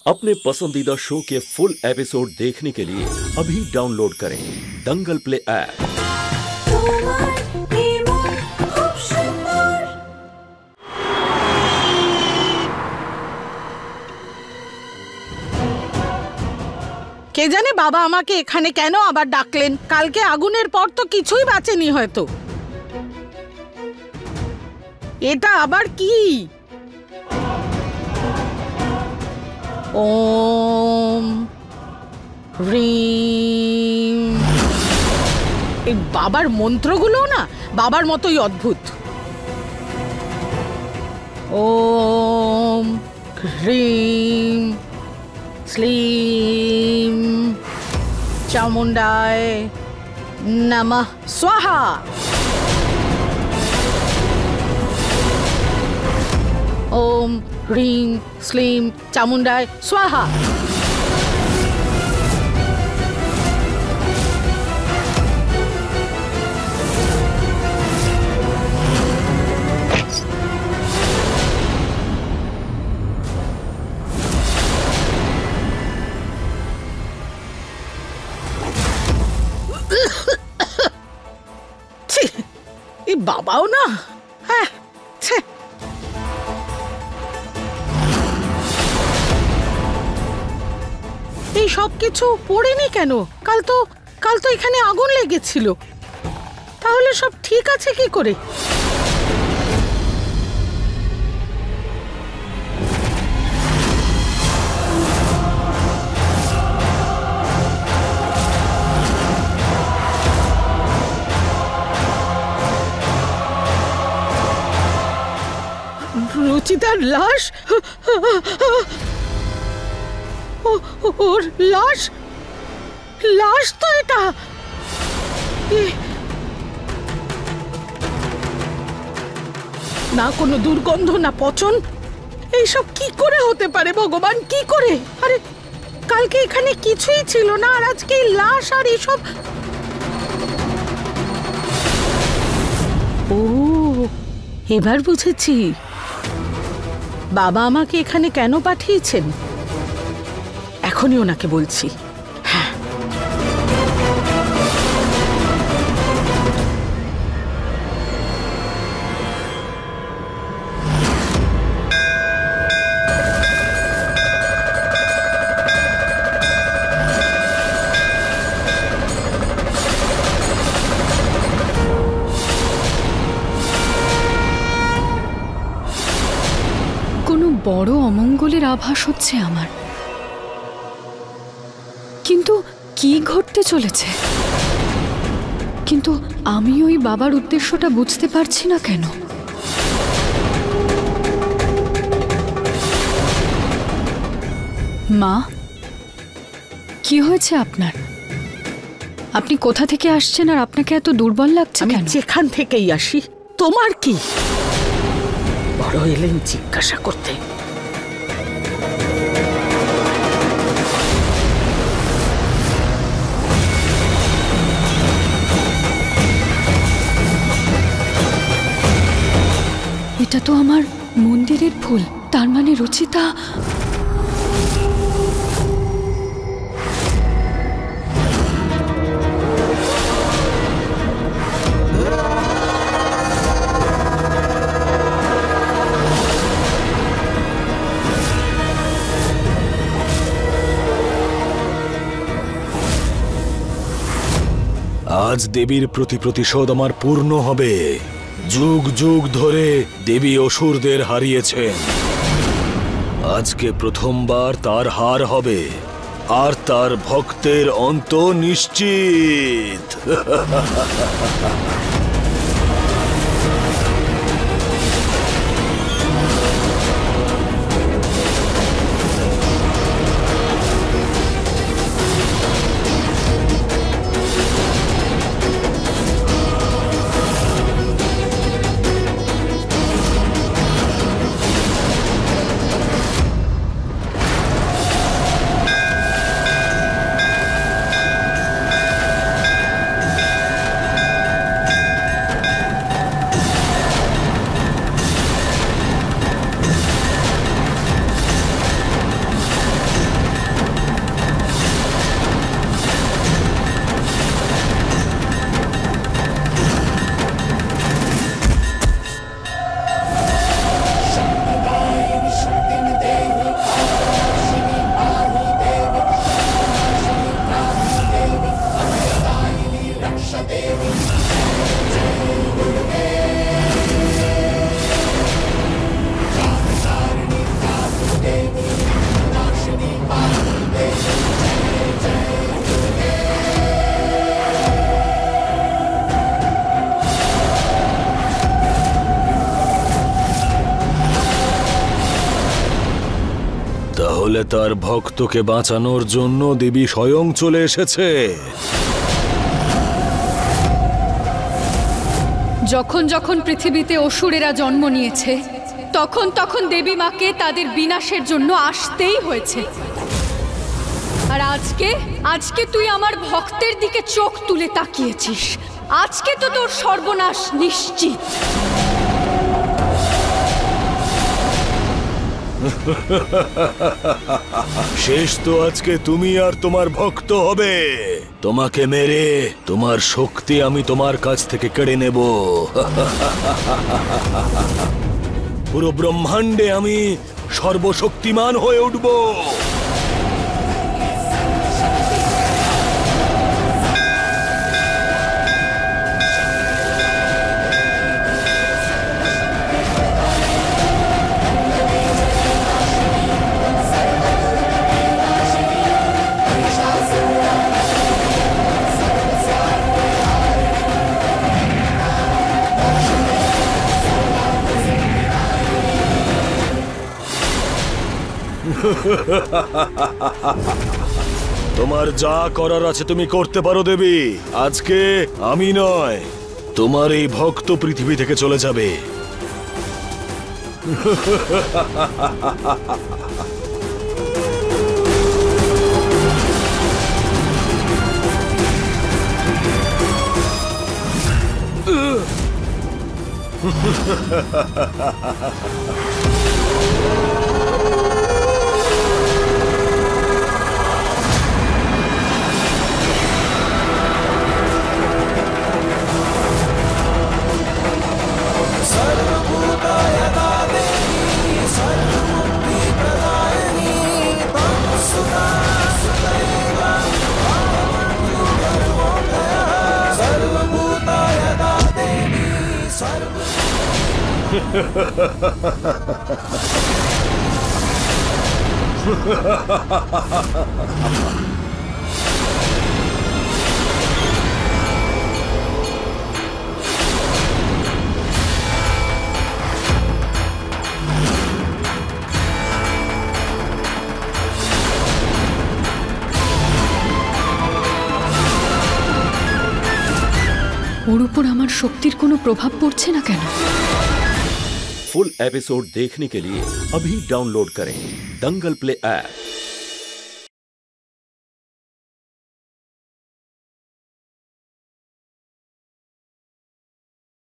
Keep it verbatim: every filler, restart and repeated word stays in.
अपने पसंदीदा शो के फुल एपिसोड देखने के लिए अभी डाउनलोड करें दंगल प्ले ऐप। কে জানে বাবা আমাকে এখানে কেন আবার ডাকলেন। কালকে আগুনের পর তো কিছুই বাঁচেনি হয়তো। এটা আবার কি? ওম হ্রিম। এই বাবার মন্ত্রগুলো না বাবার মতোই অদ্ভুত। ওম হ্রিম শ্লীম চামুণ্ডায় নমঃ স্বাহা। ওম হ্রিম শ্লীম চামুণ্ডায় স্বাহা। এই বাবাও না, হ্যাঁ এই সব কিছু পড়েনি কেন? কাল তো কাল তো এখানে আগুন লেগেছিল, তাহলে সব ঠিক আছে কি করে? রুচিতার লাশ, ওর লাশ, লাশ তো এটা। না কোনো দুর্গন্ধ না পচন, এইসব কি করে হতে পারে ভগবান, কি করে? আরে কালকে এখানে কিছুই ছিল না, আর আজকে লাশ আর এসব। ও এবার বুঝেছি বাবা আমাকে এখানে কেন পাঠিয়েছেন। এখনই ওনাকে বলছি। হ্যাঁ কোনো বড় অমঙ্গলের আভাস হচ্ছে আমার, কিন্তু কি ঘটতে চলেছে? কিন্তু আমি ওই বাবার উদ্দেশ্যটা বুঝতে পারছি না কেন। মা, কি হয়েছে আপনার? আপনি কোথা থেকে আসছেন আর আপনাকে এত দুর্বল লাগছে কেন? যেখান থেকেই আসি, তোমার কি? বড় এলেন জিজ্ঞাসা করতে। এটা তো আমার মন্দিরের ফুল, তার মানে রুচিতা। আজ দেবীর প্রতি প্রতিশোধ আমার পূর্ণ হবে। যুগ যুগ ধরে দেবী অসুরদের হারিয়েছেন, আজকে প্রথমবার তার হার হবে, আর তার ভক্তের অন্ত নিশ্চিত। তার ভক্তকে বাঁচানোর জন্য দেবী স্বয়ং চলে এসেছে। যখন যখন পৃথিবীতে অসুরেরা জন্ম নিয়েছে তখন তখন দেবী মাকে তাদের বিনাশের জন্য আসতেই হয়েছে। আর আজকে আজকে তুই আমার ভক্তের দিকে চোখ তুলে তাকিয়েছিস। আজকে তো তোর সর্বনাশ নিশ্চিত। শেষ তো আজকে তুমি আর তোমার ভক্ত হবে। তোমাকে মেরে তোমার শক্তি আমি তোমার কাছ থেকে কেড়ে নেব। পুরো ব্রহ্মাণ্ডে আমি সর্বশক্তিমান হয়ে উঠব। তোমার যা করার আছে তুমি করতে পারো দেবী। আজকে আমি নয়, তোমার এই ভক্ত পৃথিবী থেকে চলে যাবে। ওর উপর আমার শক্তির কোনো প্রভাব পড়ছে না কেন? फुल एपिसोड देखने के लिए अभी डाउनलोड करें दंगल प्ले ऐप।